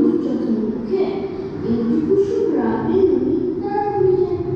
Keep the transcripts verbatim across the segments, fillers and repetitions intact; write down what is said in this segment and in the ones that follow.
মানুষ যত মুখে এইটুকু সুখ রাখবে তারা ভুলে যাবে।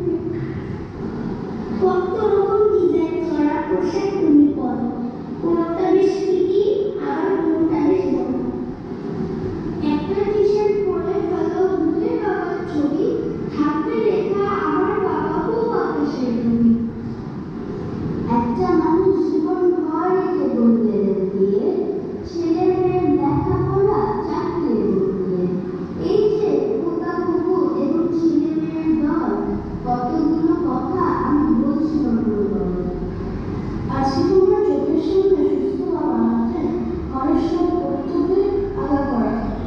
কত রকম ডিজাইন করা পোশাক তুমি পরো, কোনটা বেশ ফিটি আবার কোনটা বেশ বড়। একটা টি শার্ট পরে ফেলো ভুলে বাবার ছবি, থাকবে লেখা আমার বাবা খুব আকাশের ছবি। একটা মানুষ জীবন ভর রেখে বদলে দিয়ে ছেলে মেয়ের লেখাপড়া চাকরি দিয়ে, এই যে পোকা কুকু এবং ছেলে মেয়ের দল, কতগুলো কথা আমি বলছিলাম বল। আজকে তোমরা চোখের সামনে সুস্থ বাবা আছেন, ঘরের সব কর্তব্যে আগা করা থাকে।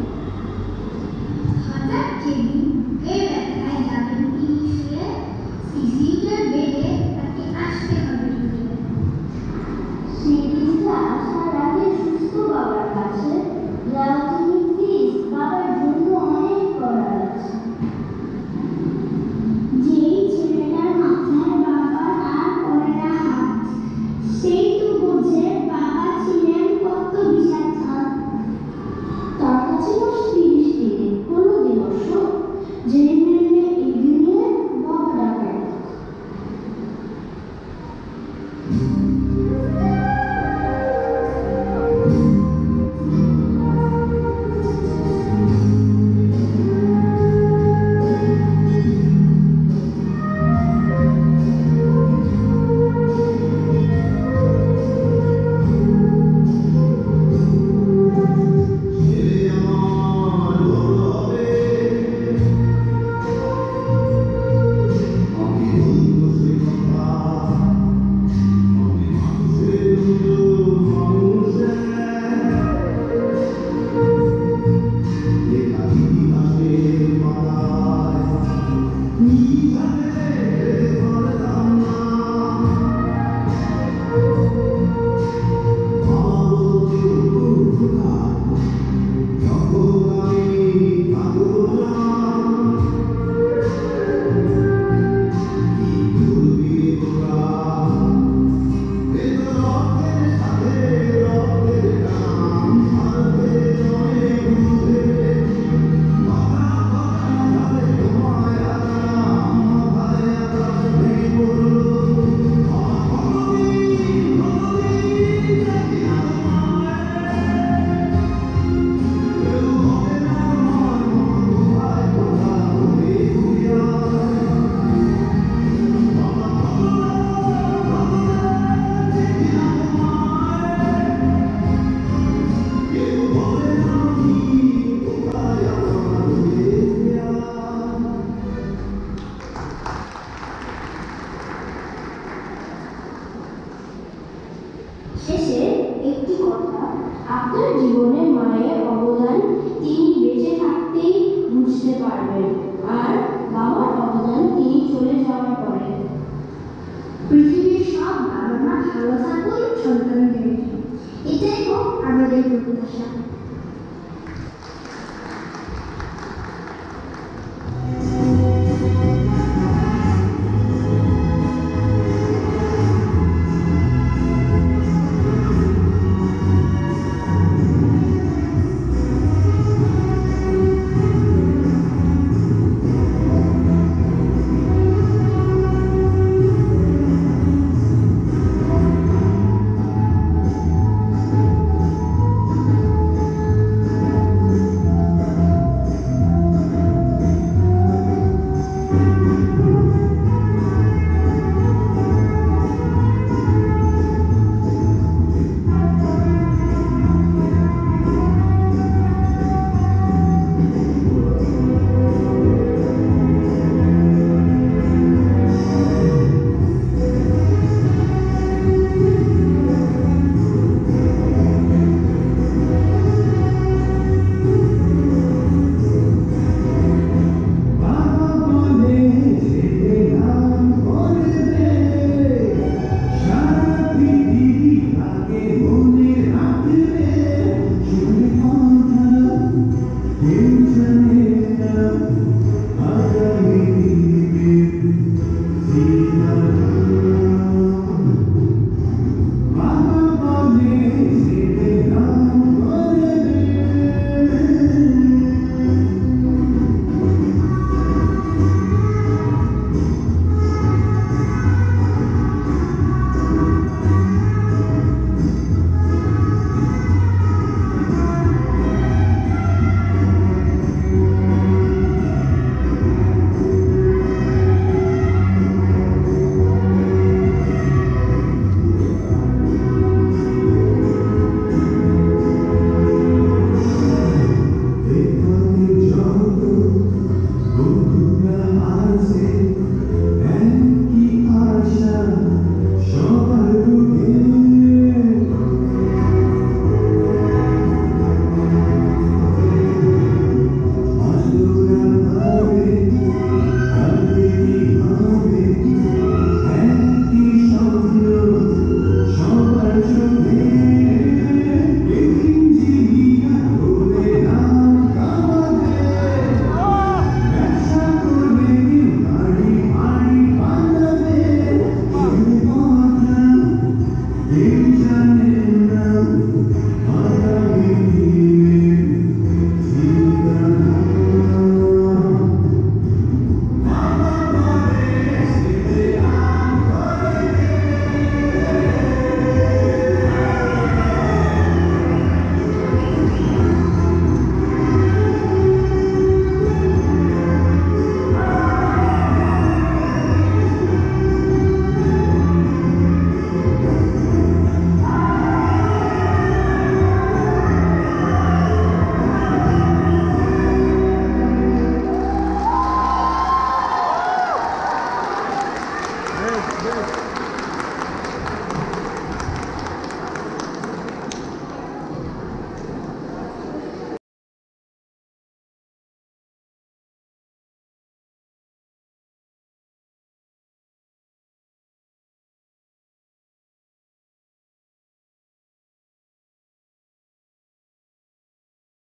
হঠাৎ যেদিন বুকে ব্যথায় যাবেন তিনি শুয়ে, সিসিউটার বেডে তাকে আসতে হবে ঢুকে। সেই দিনটা আসার আগে সুস্থ বাবার কাছে যাও তুমি প্লিজ, বাবার জন্য অনেক করার আছে। যেই ছেলেটার মাথায় বাবার আর পড়ে না হাত, সেই তো বোঝে বাবা ছিলেন কত বিশাল ছাদ। তার কাছে মাস তিরিশ দিনে কোনো দিবস যে মেনে এগিয়ে বাবা ডাকার। শেষে একটি কথা, আপনার জীবনে মায়ের অবদান তিনি বেঁচে থাকতেই বুঝতে পারবেন, আর বাবার অবদান তিনি চলে যাওয়ার পরে। পৃথিবীর সব বাবা মা ভালো থাকুন সন্তানদের, এটাই হোক আমাদের প্রত্যাশা।